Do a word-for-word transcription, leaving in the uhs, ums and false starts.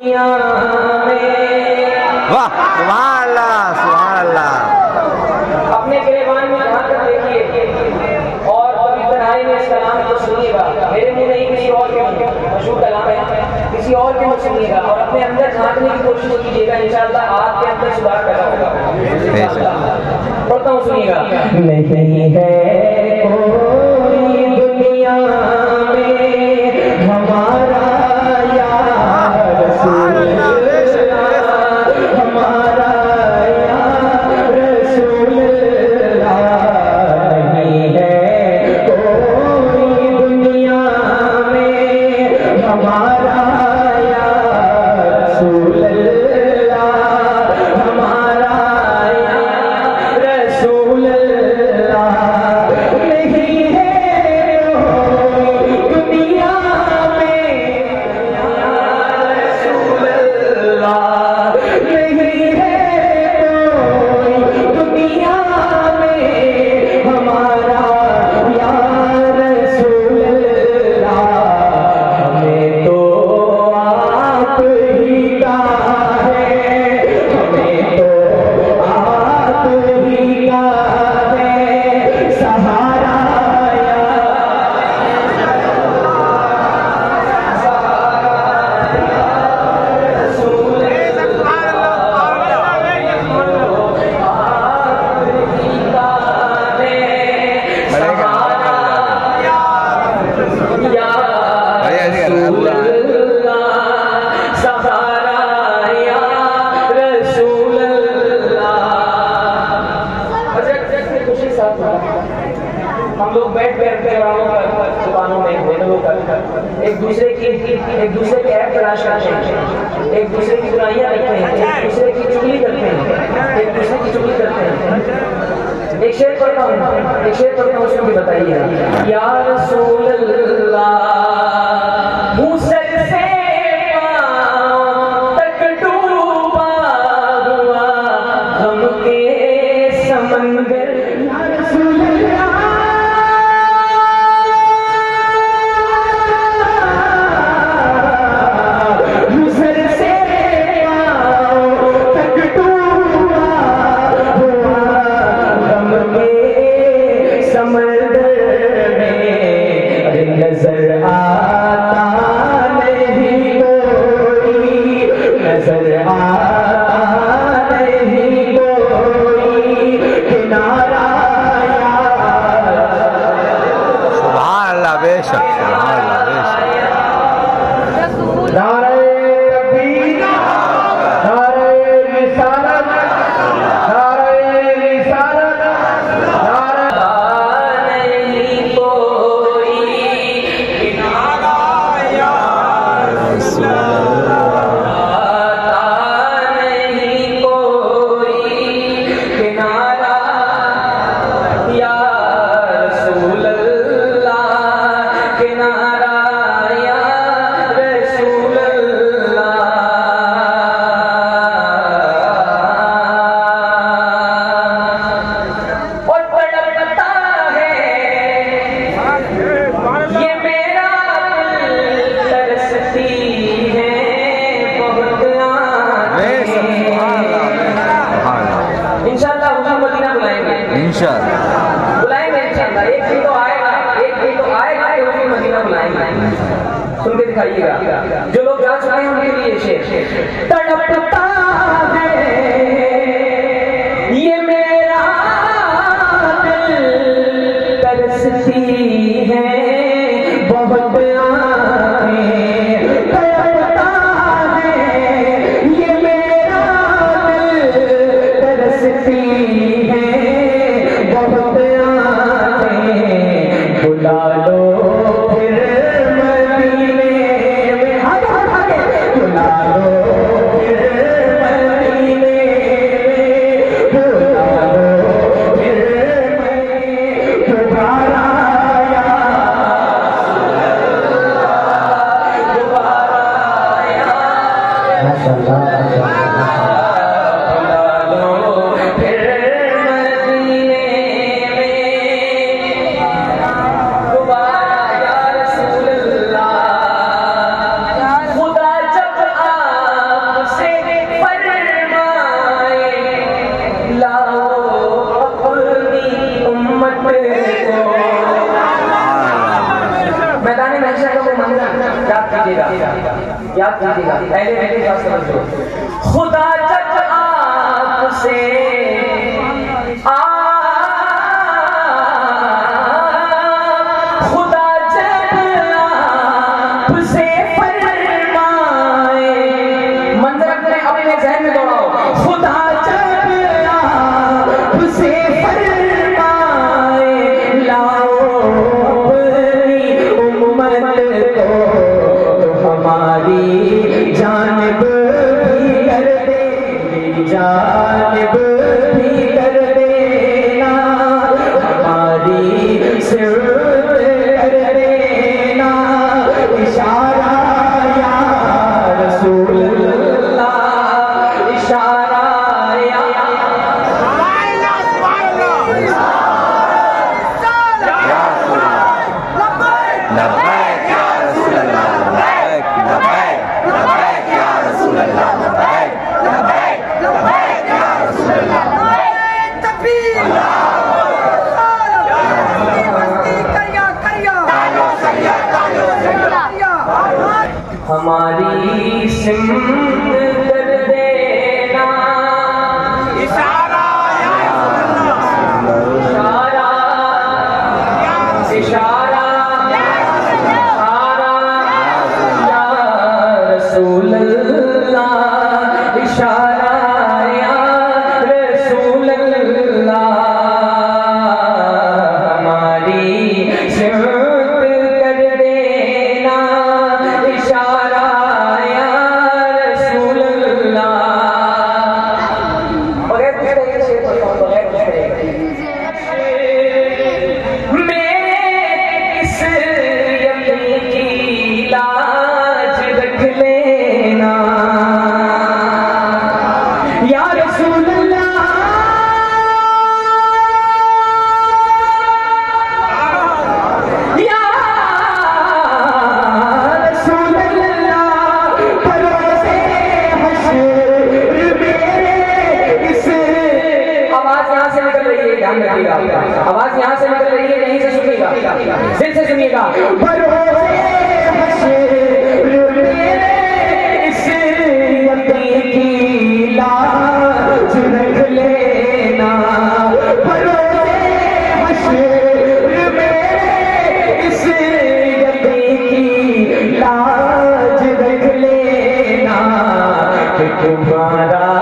वाह, सुभान अल्लाह, सुभान अल्लाह। अपने गिरबान में जहाँ तक देखिए और कभी तन्हाई में इस कलाम को सुनिएगा, मेरे मुंह नहीं किसी और के मशहूर कलाम है, किसी और के मुंह सुनिएगा और अपने अंदर झांकने की कोशिश कीजिएगा, इंशाअल्लाह आपके अंदर सुधार पैदा होगा। पढ़ता हूँ, सुनिएगा। नहीं है कोई दुनिया में हमारा एक दूसरे की एक दूसरे के ऐप तलाश करते हैं, एक दूसरे की बुराइयां करते हैं, एक दूसरे की चुगली करते हैं, एक दूसरे की चुगली करते हैं। एक शेर पढ़ता हूँ, एक शेर पढ़ता हूँ, उसको भी बताइए। या रसूल अल्लाह मुँह सर से पाँव तक डूबा हुआ हम के समंदर, या रसूल अल्लाह बुलाएंगे इंशाअल्लाह। एक भी तो आएगा, एक भी तो आएगा, एक भी मदीना बुलाएंगे। सुन के दिखाइएगा, जो लोग जा चुके हैं उनके लिए शेर। तड़पता है ये मेरा दिल, तरसती है बहुत आँखें, तड़पता है ये मेरा दिल, तरसती है बहुत आँखें, बुला लो फिर मदीने में, आगे आगे बुला लो फिर मदीने में, बुला लो फिर दोबारा या दोबारा या माशाअल्लाह। खुदा जब आ कीजिएगा। पहले मेरी बात समझो। खुदा जब आपसे आ खुदा जब आपसे फरमाए, मंजर अपने अपने ज़हन में दोहराओ। खुदा जब आपसे फरमाए लाओ अपनी उम्मत को, तो हमारी जानिब भी कर दे, मेरी जानिब भी कर देना, हमारी सिर्फ कर देना। इशारा या रसूल अल्लाह, इशारा या लब्बैक या रसूल अल्लाह, लब्बैक लब्बैक लब्बैक या रसूल अल्लाह, लब्बैक लब्बैक लब्बैक या रसूल अल्लाह। हमारी सिमत कर देना, इशारा इशारा इशारा या रसूल अल्लाह, इशारा या रसूल अल्लाह। हमारी सिमत कर देना, इशारा या रसूल अल्लाह। बगैर कुछ कहे शेर बताओ, बगैर कुछ कहे मेरे इस यकीन की लाज रख लेना या रसूल अल्लाह, या रसूल अल्लाह। भरोसे हश्र मेरे इस, आवाज यहाँ से निकल रही है, ध्यान रखिएगा, आवाज यहाँ से निकल रही है, यहीं से सुनिएगा, दिल से सुनिएगा। भरोसे हश्र मेरे इस यकीन की लाज रख लेना, भरोसे हश्र मेरे इस यकीन की लाज रख लेना कि तुम्हारा